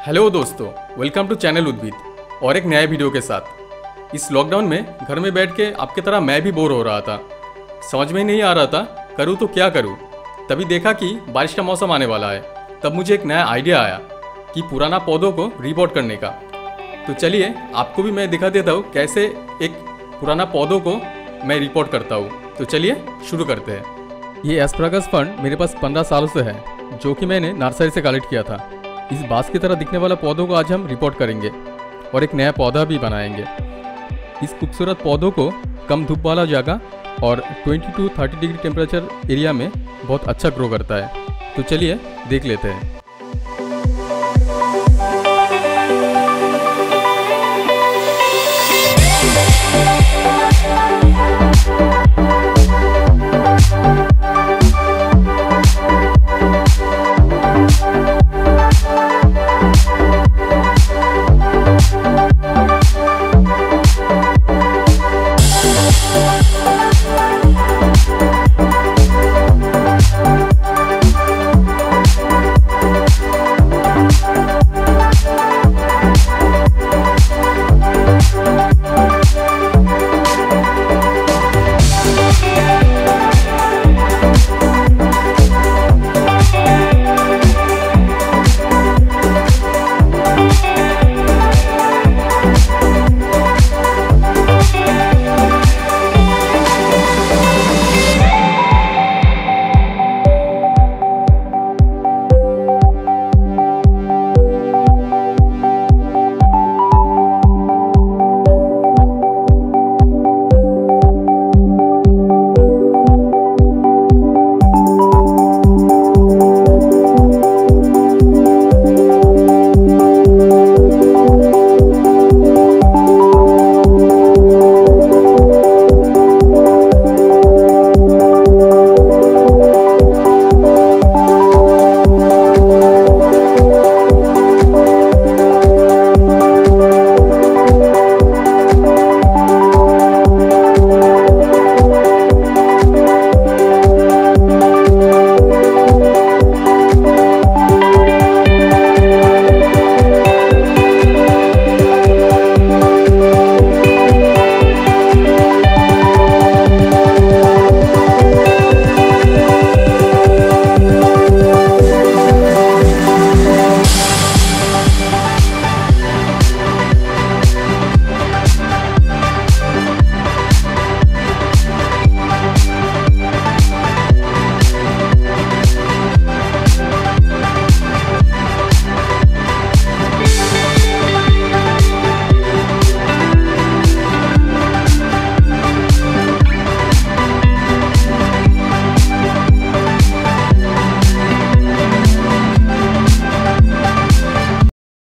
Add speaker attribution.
Speaker 1: Hello दोस्तों, welcome to channel उद्वीद और एक नए वीडियो के साथ। इस लॉकडाउन में घर में बैठ के आपकी तरह मैं भी बोर हो रहा था। समझ में नहीं आ रहा था करूँ तो क्या करूँ। तभी देखा कि बारिश का मौसम आने वाला है। तब मुझे एक नया आइडिया आया कि पुराना पौधों को रीपॉट करने का। तो चलिए आपको भी मैं दिखा देता हूँ कैसे एक पुराना पौधों को मैं रीपॉट करता हूँ। तो चलिए शुरू करते हैं। ये एस्परागस फर्न मेरे पास 15 सालों से है, जो कि मैंने नर्सरी से कलेक्ट किया था। इस बांस की तरह दिखने वाला पौधों को आज हम रिपोर्ट करेंगे और एक नया पौधा भी बनाएंगे। इस खूबसूरत पौधों को कम धूप वाला जगह और 20 to 30 डिग्री टेम्परेचर एरिया में बहुत अच्छा ग्रो करता है। तो चलिए देख लेते हैं।